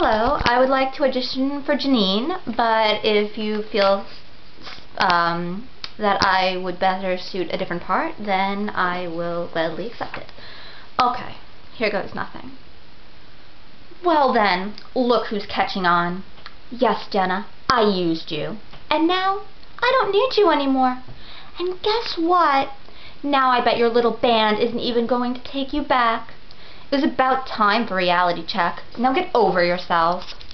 Hello, I would like to audition for Jenine, but if you feel that I would better suit a different part, then I will gladly accept it. Okay, here goes nothing. Well then, look who's catching on. Yes, Jenna, I used you. And now, I don't need you anymore. And guess what? Now I bet your little band isn't even going to take you back. It was about time for reality check. Now get over yourselves.